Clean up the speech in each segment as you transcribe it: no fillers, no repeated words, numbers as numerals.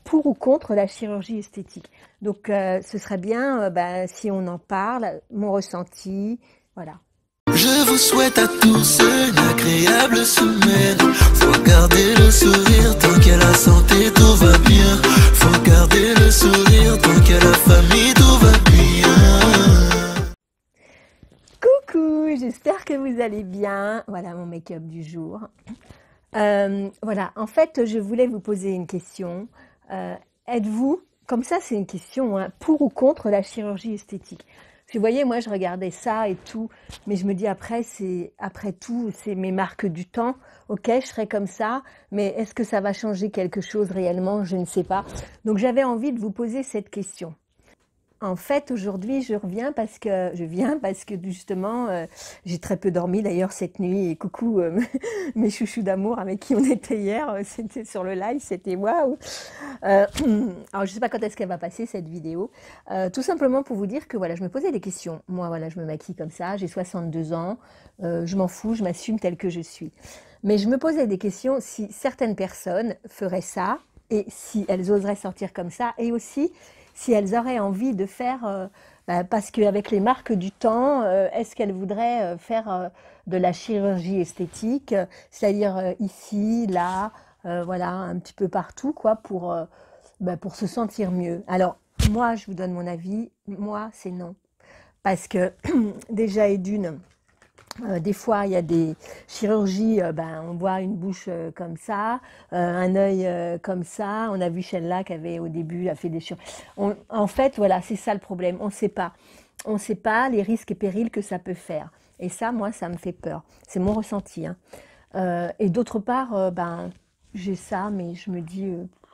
pour ou contre la chirurgie esthétique. Donc, ce serait bien si on en parle, mon ressenti, voilà. Je vous souhaite à tous une agréable semaine. Faut garder le sourire tant qu'il y a la santé, tout va bien. Faut garder le sourire tant qu'il y a la famille, tout va bien. Coucou, j'espère que vous allez bien. Voilà mon make-up du jour. Voilà, en fait, je voulais vous poser une question. Êtes-vous, comme ça c'est une question, hein, pour ou contre la chirurgie esthétique? Parce que vous voyez, moi je regardais ça et tout, mais je me dis après tout, c'est mes marques du temps. Ok, je serai comme ça, mais est-ce que ça va changer quelque chose réellement? Je ne sais pas. Donc j'avais envie de vous poser cette question. En fait, aujourd'hui, je viens parce que justement, j'ai très peu dormi d'ailleurs cette nuit. Et coucou mes chouchous d'amour avec qui on était hier, c'était sur le live, c'était waouh. Alors, je sais pas quand est-ce qu'elle va passer cette vidéo. Tout simplement pour vous dire que voilà, je me posais des questions. Moi, voilà, je me maquille comme ça, j'ai 62 ans, je m'en fous, je m'assume telle que je suis. Mais je me posais des questions si certaines personnes feraient ça et si elles oseraient sortir comme ça et aussi si elles auraient envie de faire, parce qu'avec les marques du temps, est-ce qu'elles voudraient faire de la chirurgie esthétique, c'est-à-dire ici, là, voilà, un petit peu partout, quoi, pour se sentir mieux. Alors, moi, je vous donne mon avis, moi, c'est non. Parce que déjà et d'une, des fois, il y a des chirurgies, on voit une bouche comme ça, un œil comme ça. On a vu celle-là qui avait au début a fait des chirurgies. En fait, voilà, c'est ça le problème. On ne sait pas. On ne sait pas les risques et périls que ça peut faire. Et ça, moi, ça me fait peur. C'est mon ressenti, hein. Et d'autre part, j'ai ça, mais je me dis,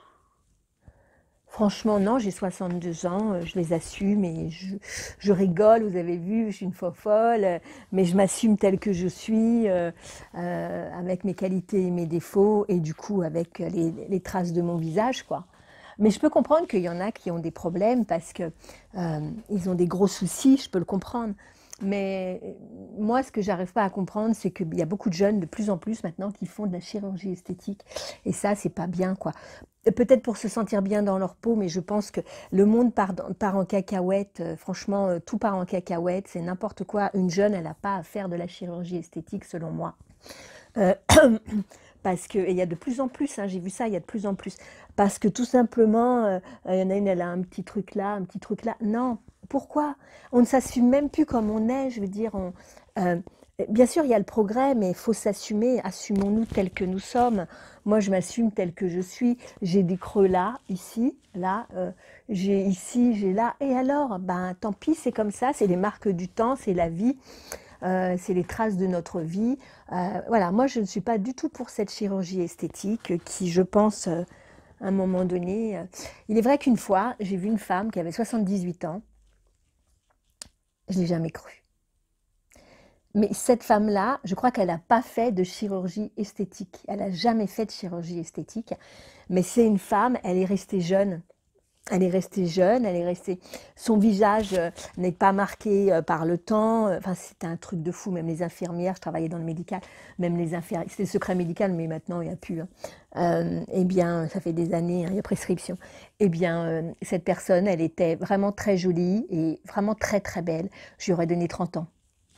franchement, non, j'ai 62 ans, je les assume et je rigole, vous avez vu, je suis une fofolle, mais je m'assume telle que je suis, avec mes qualités et mes défauts, et du coup avec les traces de mon visage, quoi. Mais je peux comprendre qu'il y en a qui ont des problèmes parce que ils ont des gros soucis, je peux le comprendre. Mais moi, ce que j'arrive pas à comprendre, c'est qu'il y a beaucoup de jeunes, de plus en plus maintenant, qui font de la chirurgie esthétique. Et ça, c'est pas bien, quoi. Peut-être pour se sentir bien dans leur peau, mais je pense que le monde part en cacahuète. Franchement, tout part en cacahuète. C'est n'importe quoi. Une jeune, elle n'a pas à faire de la chirurgie esthétique, selon moi. Euh, Parce que, et il y a de plus en plus, hein, j'ai vu ça, il y a de plus en plus. Parce que tout simplement, il y en a une, elle a un petit truc là, un petit truc là. Non, pourquoi? On ne s'assume même plus comme on est, je veux dire. Euh, Bien sûr, il y a le progrès, mais il faut s'assumer. Assumons-nous tels que nous sommes. Moi, je m'assume telle que je suis. J'ai des creux là, ici, là. J'ai ici, j'ai là. Et alors, ben, tant pis, c'est comme ça. C'est les marques du temps, c'est la vie. C'est les traces de notre vie. Voilà, moi je ne suis pas du tout pour cette chirurgie esthétique qui, je pense, à un moment donné... Il est vrai qu'une fois, j'ai vu une femme qui avait 78 ans, je ne l'ai jamais cru. Mais cette femme-là, je crois qu'elle n'a pas fait de chirurgie esthétique. Elle n'a jamais fait de chirurgie esthétique. Mais c'est une femme, elle est restée jeune. Elle est restée jeune, elle est restée. Son visage n'est pas marqué par le temps. Enfin, c'était un truc de fou. Même les infirmières, je travaillais dans le médical, même les infirmières, c'était secret médical, mais maintenant il n'y a plus, hein. Eh bien, ça fait des années, hein, il y a prescription. Eh bien, cette personne, elle était vraiment très jolie et vraiment très très belle. Je lui aurais donné 30 ans.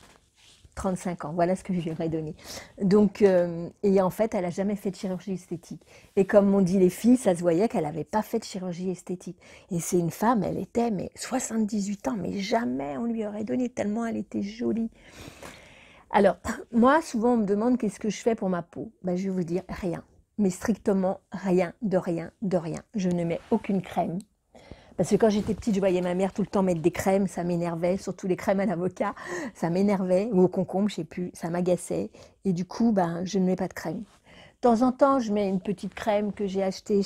35 ans, voilà ce que je lui aurais donné. Donc, et en fait, elle n'a jamais fait de chirurgie esthétique. Et comme m'ont dit les filles, ça se voyait qu'elle n'avait pas fait de chirurgie esthétique. Et c'est une femme, elle était, mais 78 ans, mais jamais on lui aurait donné, tellement elle était jolie. Alors, moi, souvent, on me demande qu'est-ce que je fais pour ma peau. Ben, je vais vous dire rien, mais strictement rien, de rien, de rien. Je ne mets aucune crème. Parce que quand j'étais petite, je voyais ma mère tout le temps mettre des crèmes, ça m'énervait, surtout les crèmes à l'avocat, ça m'énervait, ou au concombre, je sais plus, ça m'agaçait. Et du coup, je ne mets pas de crème. De temps en temps, je mets une petite crème que j'ai achetée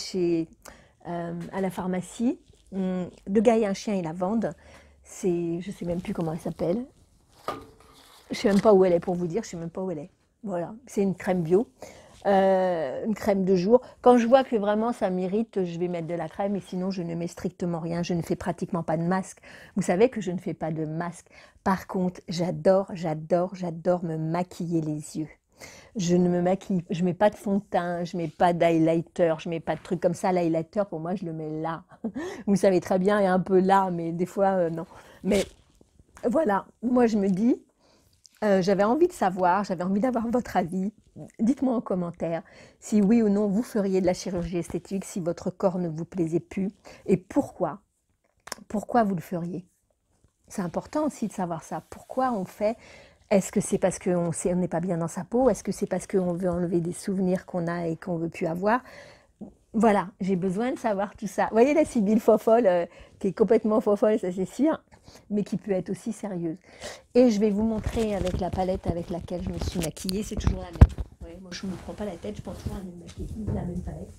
à la pharmacie. Le gars et un chien, ils la vendent. Je ne sais même plus comment elle s'appelle. Je ne sais même pas où elle est pour vous dire, je ne sais même pas où elle est. Voilà, c'est une crème bio. Une crème de jour. Quand je vois que vraiment ça m'irrite, je vais mettre de la crème et sinon je ne mets strictement rien. Je ne fais pratiquement pas de masque. Vous savez que je ne fais pas de masque. Par contre, j'adore me maquiller les yeux. Je ne me maquille, je mets pas de fond de teint, je mets pas d'highlighter, je mets pas de trucs comme ça. L'highlighter, pour moi, je le mets là. Vous savez très bien, il y a un peu là, mais des fois, non. Mais voilà, moi, je me dis, j'avais envie de savoir, j'avais envie d'avoir votre avis. Dites-moi en commentaire si oui ou non vous feriez de la chirurgie esthétique, si votre corps ne vous plaisait plus, et pourquoi. Pourquoi vous le feriez? C'est important aussi de savoir ça. Pourquoi on fait? Est-ce que c'est parce qu'on n'est pas bien dans sa peau? Est-ce que c'est parce qu'on veut enlever des souvenirs qu'on a et qu'on ne veut plus avoir? Voilà, j'ai besoin de savoir tout ça. Vous voyez la Sybille fofolle, qui est complètement fofolle, ça c'est sûr, mais qui peut être aussi sérieuse. Et je vais vous montrer avec la palette avec laquelle je me suis maquillée, c'est toujours la même. Vous voyez, moi je ne me prends pas la tête, je prends toujours la même palette.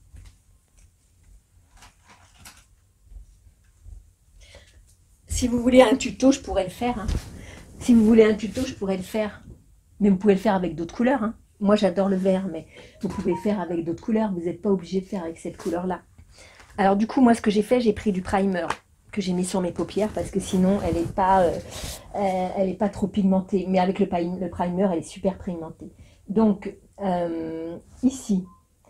Si vous voulez un tuto, je pourrais le faire. Hein. Si vous voulez un tuto, je pourrais le faire. Mais vous pouvez le faire avec d'autres couleurs. Hein. Moi, j'adore le vert, mais vous pouvez le faire avec d'autres couleurs. Vous n'êtes pas obligé de faire avec cette couleur-là. Alors du coup, moi, ce que j'ai fait, j'ai pris du primer que j'ai mis sur mes paupières parce que sinon, elle n'est pas trop pigmentée. Mais avec le primer, elle est super pigmentée. Donc, ici,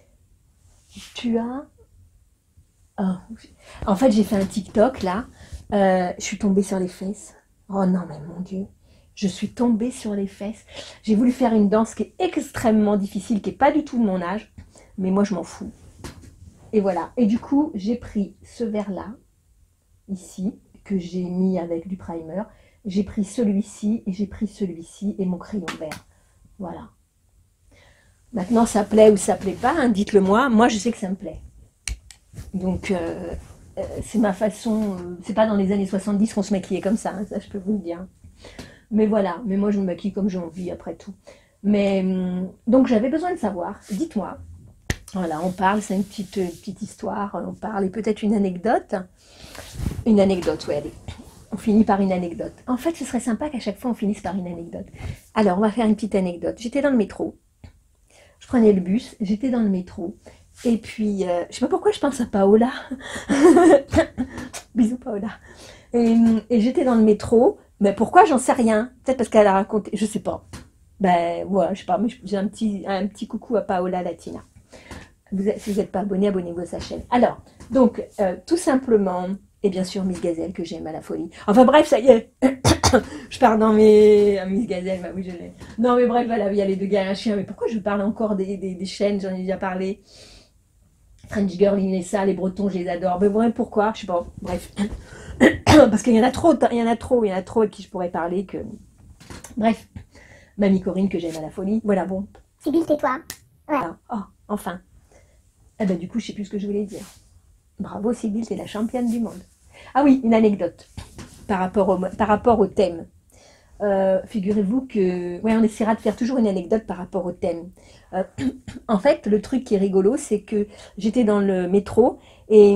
tu as... Oh. En fait, j'ai fait un TikTok, là. Je suis tombée sur les fesses. Oh non, mais mon Dieu. Je suis tombée sur les fesses. J'ai voulu faire une danse qui est extrêmement difficile, qui n'est pas du tout de mon âge. Mais moi, je m'en fous. Et voilà. Et du coup, j'ai pris ce verre-là, ici, que j'ai mis avec du primer. J'ai pris celui-ci et j'ai pris celui-ci et mon crayon vert. Voilà. Maintenant, ça plaît ou ça plaît pas, hein, dites-le moi. Moi, je sais que ça me plaît. Donc, c'est ma façon. C'est pas dans les années 70 qu'on se maquillait comme ça, hein, ça je peux vous le dire. Mais voilà, mais moi je me maquille comme j'ai envie après tout. Mais donc j'avais besoin de savoir, dites-moi. Voilà, on parle, c'est une petite histoire, on parle et peut-être une anecdote. Une anecdote, oui, allez. On finit par une anecdote. En fait, ce serait sympa qu'à chaque fois on finisse par une anecdote. Alors, on va faire une petite anecdote. J'étais dans le métro. Je prenais le bus, j'étais dans le métro. Et puis, je sais pas pourquoi je pense à Paola. Bisous Paola. Et j'étais dans le métro. Mais pourquoi, j'en sais rien. Peut-être parce qu'elle a raconté, je sais pas. Ben, ouais, je sais pas, mais j'ai un petit coucou à Paola Latina. Si vous n'êtes pas abonné, abonnez-vous à sa chaîne. Alors, donc, tout simplement, et bien sûr Miss Gazelle que j'aime à la folie. Enfin bref, ça y est, je pars dans Miss Gazelle, bah oui, je l'ai. Non mais bref, voilà, il y a les deux gars et un chien, mais pourquoi je parle encore des chaînes, j'en ai déjà parlé. French Girl, Inessa, les Bretons, je les adore. Mais ouais, pourquoi? Je sais pas, bref. Parce qu'il y en a trop, avec qui je pourrais parler que... Bref, Mamie Corinne que j'aime à la folie. Voilà, bon. Sybille, tais-toi. Voilà. Oh, enfin. Eh ben, du coup, je sais plus ce que je voulais dire. Bravo Sybille, t'es la championne du monde. Ah oui, une anecdote par rapport au thème. Figurez-vous que... Ouais, on essaiera de faire toujours une anecdote par rapport au thème. En fait, le truc qui est rigolo, c'est que j'étais dans le métro et...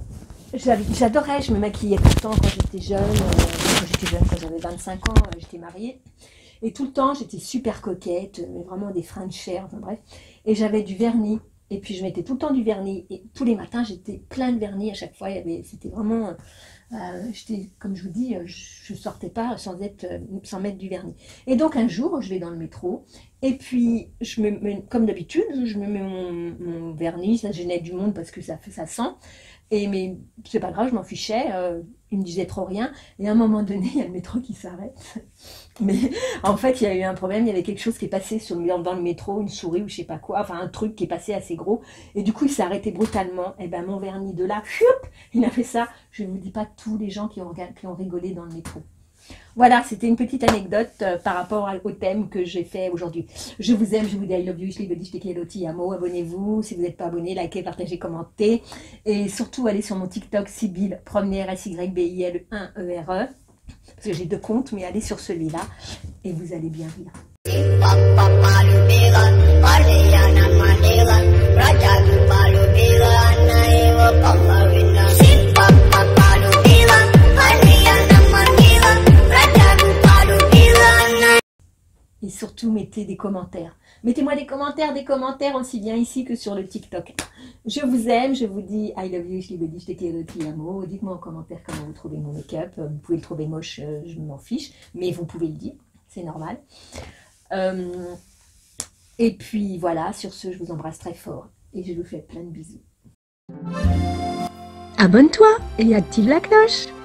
J'adorais, je me maquillais tout le temps quand j'étais jeune. Quand j'avais 25 ans, j'étais mariée. Et tout le temps, j'étais super coquette, mais vraiment des French hair, enfin bref. Et j'avais du vernis. Et puis je mettais tout le temps du vernis. Et tous les matins, j'étais plein de vernis à chaque fois. C'était vraiment... comme je vous dis, je ne sortais pas sans mettre du vernis. Et donc un jour, je vais dans le métro. Et puis, comme d'habitude, je me mets mon vernis. Ça gênait du monde parce que ça sent. Mais c'est pas grave, je m'en fichais, il me disait trop rien. Et à un moment donné, il y a le métro qui s'arrête. Mais en fait, il y a eu un problème, il y avait quelque chose qui est passé dans le métro, une souris ou je sais pas quoi, enfin un truc qui est passé assez gros. Et du coup, il s'est arrêté brutalement. Et ben mon vernis de là, il a fait ça. Je ne vous dis pas tous les gens qui ont rigolé dans le métro. Voilà, c'était une petite anecdote par rapport au thème que j'ai fait aujourd'hui. Je vous aime, je vous dis I love you, je vous dis je te ti amo. Abonnez-vous, si vous n'êtes pas abonné, likez, partagez, commentez. Et surtout, allez sur mon TikTok, Sybille, première SYBIL 1ERE. Parce que j'ai 2 comptes, mais allez sur celui-là et vous allez bien rire. Et surtout, mettez des commentaires. Mettez-moi des commentaires aussi bien ici que sur le TikTok. Je vous aime, je vous dis I love you, je te ti amo. Dites-moi en commentaire comment vous trouvez mon make-up. Vous pouvez le trouver moche, je m'en fiche, mais vous pouvez le dire, c'est normal. Et puis voilà, sur ce, je vous embrasse très fort et je vous fais plein de bisous. Abonne-toi et active la cloche.